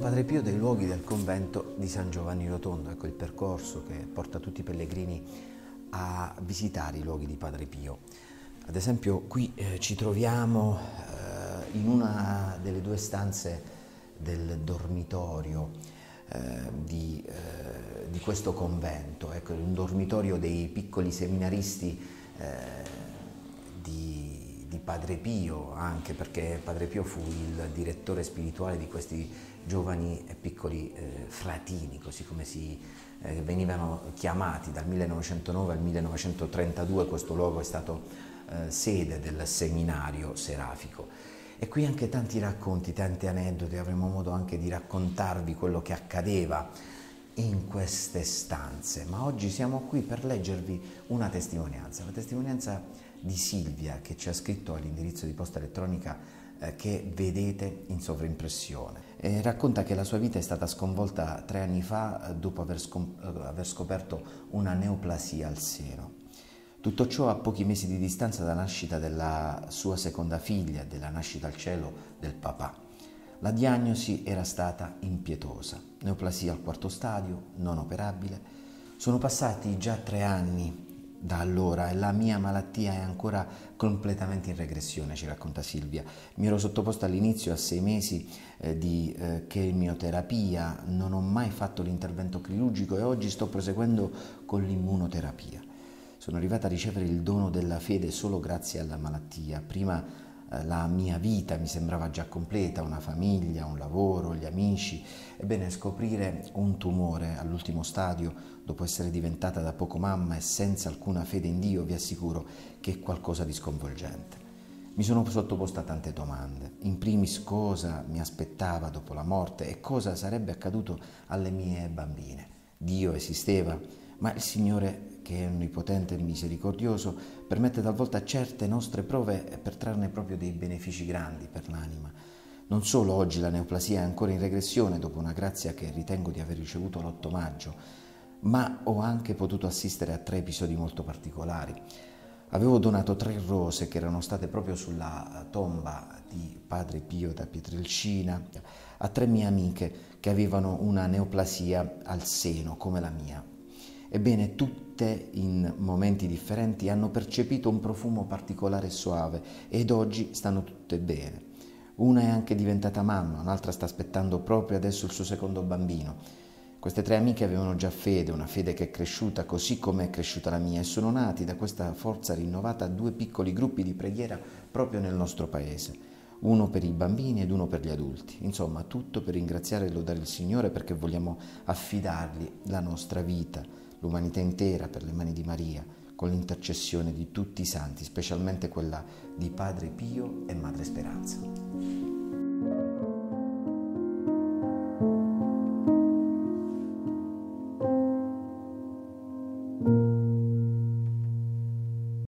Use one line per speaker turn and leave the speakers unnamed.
Padre Pio dei luoghi del convento di San Giovanni Rotondo. Ecco il percorso che porta tutti i pellegrini a visitare i luoghi di Padre Pio. Ad esempio qui ci troviamo in una delle due stanze del dormitorio di questo convento, ecco, un dormitorio dei piccoli seminaristi di Padre Pio, anche perché Padre Pio fu il direttore spirituale di questi giovani e piccoli fratini, così come venivano chiamati. Dal 1909 al 1932 questo luogo è stato sede del seminario serafico. E qui anche tanti racconti, tanti aneddoti, avremo modo anche di raccontarvi quello che accadeva in queste stanze, ma oggi siamo qui per leggervi una testimonianza, la testimonianza di Silvia, che ci ha scritto all'indirizzo di posta elettronica che vedete in sovraimpressione. Racconta che la sua vita è stata sconvolta 3 anni fa dopo aver scoperto una neoplasia al seno. Tutto ciò a pochi mesi di distanza dalla nascita della sua seconda figlia, della nascita al cielo del papà. La diagnosi era stata impietosa, neoplasia al 4° stadio, non operabile. Sono passati già 3 anni da allora e la mia malattia è ancora completamente in regressione, ci racconta Silvia. Mi ero sottoposta all'inizio a 6 mesi di chemioterapia, non ho mai fatto l'intervento chirurgico e oggi sto proseguendo con l'immunoterapia. Sono arrivata a ricevere il dono della fede solo grazie alla malattia. Prima la mia vita mi sembrava già completa, una famiglia, un lavoro, gli amici. Ebbene, scoprire un tumore all'ultimo stadio, dopo essere diventata da poco mamma e senza alcuna fede in Dio, vi assicuro che è qualcosa di sconvolgente. Mi sono sottoposta a tante domande. In primis, cosa mi aspettava dopo la morte e cosa sarebbe accaduto alle mie bambine. Dio esisteva, ma il Signore, che è onnipotente e misericordioso, permette talvolta certe nostre prove per trarne proprio dei benefici grandi per l'anima. Non solo oggi la neoplasia è ancora in regressione dopo una grazia che ritengo di aver ricevuto l'8 maggio, ma ho anche potuto assistere a 3 episodi molto particolari. Avevo donato 3 rose che erano state proprio sulla tomba di Padre Pio da Pietrelcina a 3 mie amiche che avevano una neoplasia al seno come la mia. Ebbene, tutte in momenti differenti hanno percepito un profumo particolare e suave ed oggi stanno tutte bene. Una è anche diventata mamma, un'altra sta aspettando proprio adesso il suo secondo bambino. Queste 3 amiche avevano già fede, una fede che è cresciuta così come è cresciuta la mia, e sono nati da questa forza rinnovata 2 piccoli gruppi di preghiera proprio nel nostro paese. Uno per i bambini ed uno per gli adulti. Insomma, tutto per ringraziare e lodare il Signore, perché vogliamo affidargli la nostra vita, l'umanità intera, per le mani di Maria, con l'intercessione di tutti i santi, specialmente quella di Padre Pio e Madre Speranza.